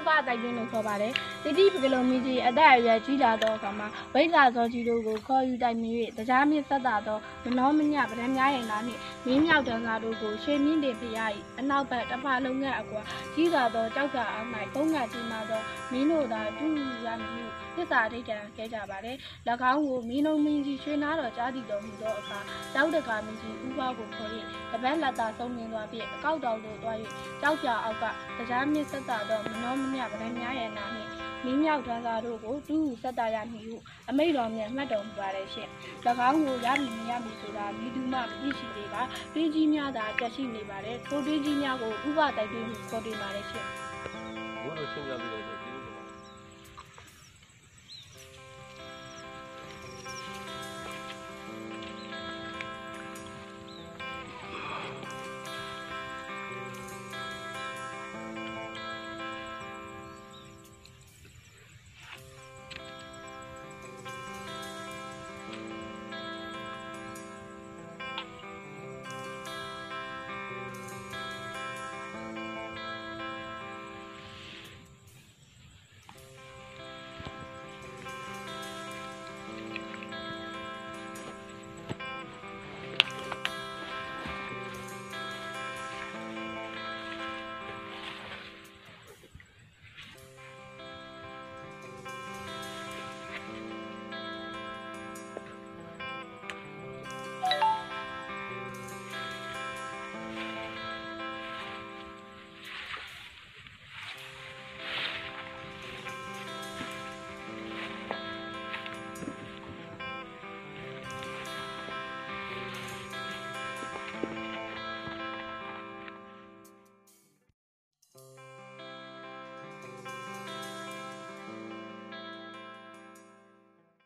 ပတိုက်တွန်းလို့ခေါ်ပါတယ်တိတိပကလုံးမင်းကြီးအသက်အရွယ်ကြီးလာသောအခါမှာဝိဇ္ဇာဇောကြီးတို့ကိုခေါ်ယူတိုင်မြင်၍တရားမြင့်ဆက်တာသောမနောမညပဒံများရင်လာနှင့်မင်းမြောက်တန်းသားတို့ကိုရှေမြင့်တင်ဖျား၏အနောက်ဘက်တဖာလုံးငတ်အကွာကြီးစွာသောကြောက်ကအောင်၌ပုံငါကြီးမှသောမင်းတို့သာတူရမည်ဟုသစ္စာဒိဋ္ဌံခဲ့ကြပါတယ်၎င်းကိုမင်းတို့မင်းကြီးရွှေနာတော်ကြားတည်တော်မူသောအခါကြောက်တကာမင်းကြီးဥပကိုခေါ်၍တပတ်လက်သာဆုံးမြင်သွားဖြင့်အကောက်တော်သို့သွား၍ကြောက်ပြအောက်ကတရားမြင့်ဆက်တာသောမနောမညပဒံများရင်လာနှင့်မင်းမြောက်တန်းသားတို့ကိုတူဆက်တာရမည်ဟုအမိန့်တော်မြတ်မှတ်တော်မူပါတယ်ရှင်၎င်းကိုရမည်မရမည်ဆိုတာမိသူမှမသိရှိသေးပါတွေးကြီးများသာတက်ရှိနေပါတယ်ထိုတွေးကြီးများကိုဥပတိုက်တွန်းမှုခေါ်တင်ပါတယ်ရှင်ဘုရားရှင်ပြပြီးတော့